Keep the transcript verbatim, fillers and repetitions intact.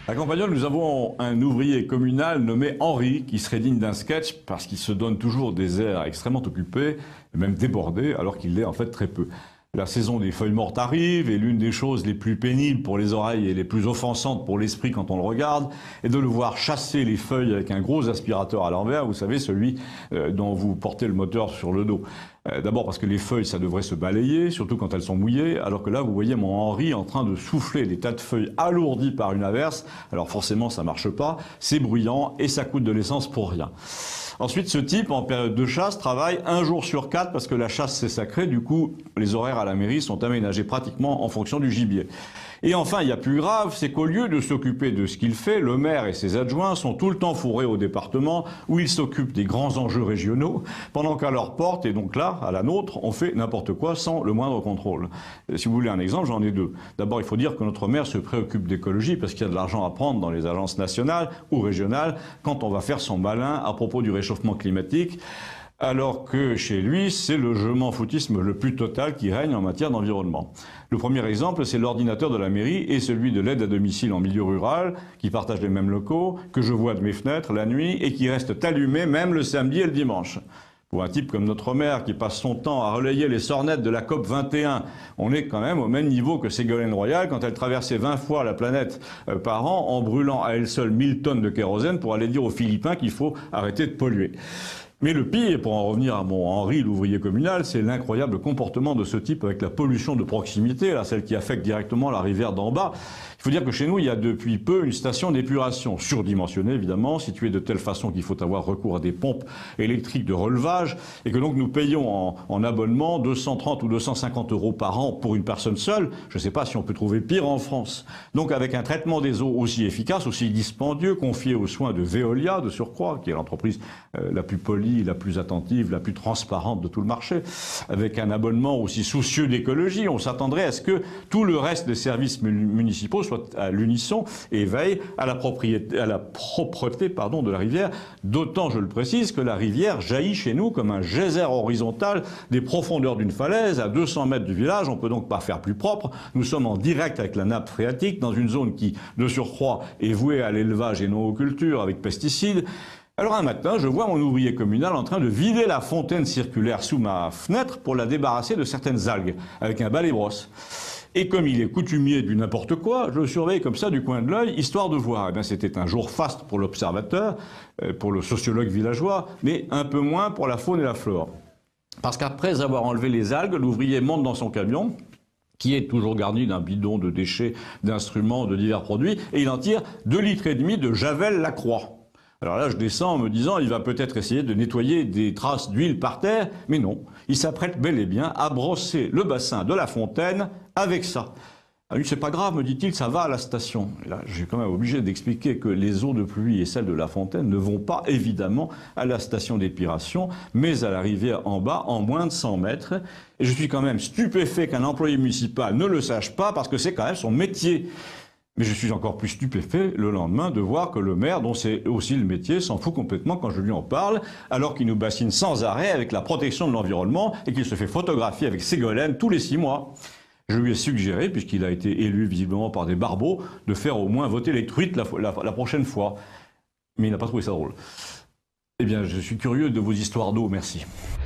À Campagnol, nous avons un ouvrier communal nommé Henri qui serait digne d'un sketch parce qu'il se donne toujours des airs extrêmement occupés, et même débordés, alors qu'il l'est en fait très peu. La saison des feuilles mortes arrive et l'une des choses les plus pénibles pour les oreilles et les plus offensantes pour l'esprit quand on le regarde est de le voir chasser les feuilles avec un gros aspirateur à l'envers, vous savez, celui euh, dont vous portez le moteur sur le dos. Euh, D'abord parce que les feuilles, ça devrait se balayer, surtout quand elles sont mouillées, alors que là, vous voyez mon Henri en train de souffler des tas de feuilles alourdies par une averse. Alors forcément, ça marche pas, c'est bruyant et ça coûte de l'essence pour rien. Ensuite, ce type, en période de chasse, travaille un jour sur quatre parce que la chasse, c'est sacré. Du coup, les horaires à la mairie sont aménagés pratiquement en fonction du gibier. Et enfin, il y a plus grave, c'est qu'au lieu de s'occuper de ce qu'il fait, le maire et ses adjoints sont tout le temps fourrés au département où ils s'occupent des grands enjeux régionaux, pendant qu'à leur porte, et donc là, à la nôtre, on fait n'importe quoi sans le moindre contrôle. Si vous voulez un exemple, j'en ai deux. D'abord, il faut dire que notre maire se préoccupe d'écologie parce qu'il y a de l'argent à prendre dans les agences nationales ou régionales quand on va faire son malin à propos du réchauffement climatique. Alors que chez lui, c'est le je m'en foutisme le plus total qui règne en matière d'environnement. Le premier exemple, c'est l'ordinateur de la mairie et celui de l'aide à domicile en milieu rural, qui partagent les mêmes locaux, que je vois de mes fenêtres la nuit et qui restent allumés même le samedi et le dimanche. Pour un type comme notre maire qui passe son temps à relayer les sornettes de la COP vingt et un, on est quand même au même niveau que Ségolène Royal quand elle traversait vingt fois la planète par an en brûlant à elle seule mille tonnes de kérosène pour aller dire aux Philippins qu'il faut arrêter de polluer. Mais le pire, pour en revenir à mon Henri, l'ouvrier communal, c'est l'incroyable comportement de ce type avec la pollution de proximité, là, celle qui affecte directement la rivière d'en bas. Il faut dire que chez nous, il y a depuis peu une station d'épuration, surdimensionnée évidemment, située de telle façon qu'il faut avoir recours à des pompes électriques de relevage, et que donc nous payons en, en abonnement deux cent trente ou deux cent cinquante euros par an pour une personne seule. Je ne sais pas si on peut trouver pire en France. Donc avec un traitement des eaux aussi efficace, aussi dispendieux, confié aux soins de Veolia, de surcroît, qui est l'entreprise euh, la plus polie, la plus attentive, la plus transparente de tout le marché, avec un abonnement aussi soucieux d'écologie, on s'attendrait à ce que tout le reste des services municipaux soit à l'unisson et veille à la, propriété, à la propreté pardon, de la rivière, d'autant, je le précise, que la rivière jaillit chez nous comme un geyser horizontal des profondeurs d'une falaise à deux cents mètres du village. On peut donc pas faire plus propre. Nous sommes en direct avec la nappe phréatique dans une zone qui, de surcroît, est vouée à l'élevage et non aux cultures avec pesticides. Alors un matin, je vois mon ouvrier communal en train de vider la fontaine circulaire sous ma fenêtre pour la débarrasser de certaines algues, avec un balai-brosse. Et comme il est coutumier du n'importe quoi, je le surveille comme ça du coin de l'œil, histoire de voir. Eh bien, c'était un jour faste pour l'observateur, pour le sociologue villageois, mais un peu moins pour la faune et la flore. Parce qu'après avoir enlevé les algues, l'ouvrier monte dans son camion, qui est toujours garni d'un bidon de déchets, d'instruments, de divers produits, et il en tire deux litres et demi de Javel Lacroix. Alors là, je descends en me disant, il va peut-être essayer de nettoyer des traces d'huile par terre, mais non. Il s'apprête bel et bien à brosser le bassin de la fontaine avec ça. Ah oui, c'est pas grave, me dit-il, ça va à la station. Et là, j'ai quand même obligé d'expliquer que les eaux de pluie et celles de la fontaine ne vont pas évidemment à la station d'épuration, mais à la rivière en bas, en moins de cent mètres. Et je suis quand même stupéfait qu'un employé municipal ne le sache pas, parce que c'est quand même son métier. Mais je suis encore plus stupéfait le lendemain de voir que le maire, dont c'est aussi le métier, s'en fout complètement quand je lui en parle, alors qu'il nous bassine sans arrêt avec la protection de l'environnement et qu'il se fait photographier avec Ségolène tous les six mois. Je lui ai suggéré, puisqu'il a été élu visiblement par des barbeaux, de faire au moins voter les truites la, la, la prochaine fois. Mais il n'a pas trouvé ça drôle. Eh bien, je suis curieux de vos histoires d'eau, merci.